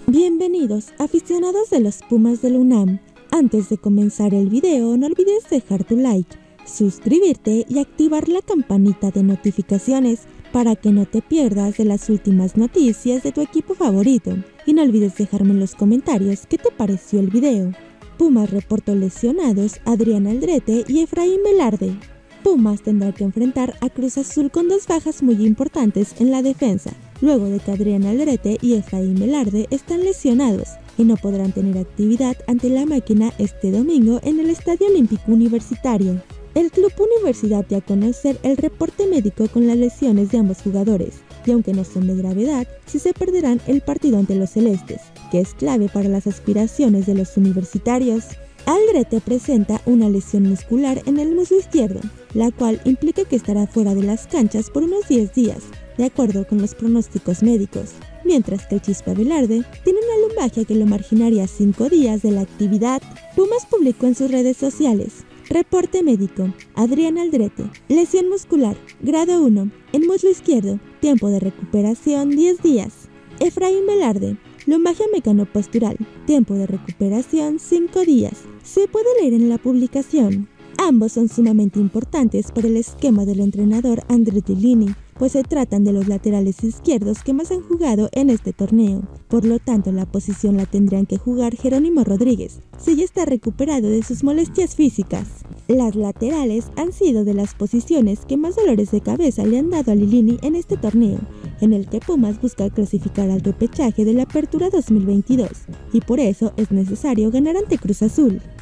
Bienvenidos, aficionados de los Pumas de la UNAM. Antes de comenzar el video, no olvides dejar tu like, suscribirte y activar la campanita de notificaciones para que no te pierdas de las últimas noticias de tu equipo favorito. Y no olvides dejarme en los comentarios qué te pareció el video. Pumas reportó lesionados Adrián Aldrete y Efraín Velarde. Pumas tendrá que enfrentar a Cruz Azul con dos bajas muy importantes en la defensa, luego de que Adrián Aldrete y Efraín Velarde están lesionados y no podrán tener actividad ante la máquina este domingo en el Estadio Olímpico Universitario. El Club Universidad dio a conocer el reporte médico con las lesiones de ambos jugadores, y aunque no son de gravedad, sí se perderán el partido ante los celestes, que es clave para las aspiraciones de los universitarios. Aldrete presenta una lesión muscular en el muslo izquierdo, la cual implica que estará fuera de las canchas por unos 10 días, de acuerdo con los pronósticos médicos, mientras que el Chispa Velarde tiene una lumbalgia que lo marginaría 5 días de la actividad. Pumas publicó en sus redes sociales: reporte médico, Adrián Aldrete, lesión muscular, grado 1, en muslo izquierdo, tiempo de recuperación 10 días. Efraín Velarde, lumbalgia mecanopostural, tiempo de recuperación 5 días. Se puede leer en la publicación. Ambos son sumamente importantes para el esquema del entrenador Andrés Lilini, pues se tratan de los laterales izquierdos que más han jugado en este torneo. Por lo tanto, la posición la tendrán que jugar Jerónimo Rodríguez, si ya está recuperado de sus molestias físicas. Las laterales han sido de las posiciones que más dolores de cabeza le han dado a Lilini en este torneo, en el que Pumas busca clasificar al repechaje de la Apertura 2022, y por eso es necesario ganar ante Cruz Azul.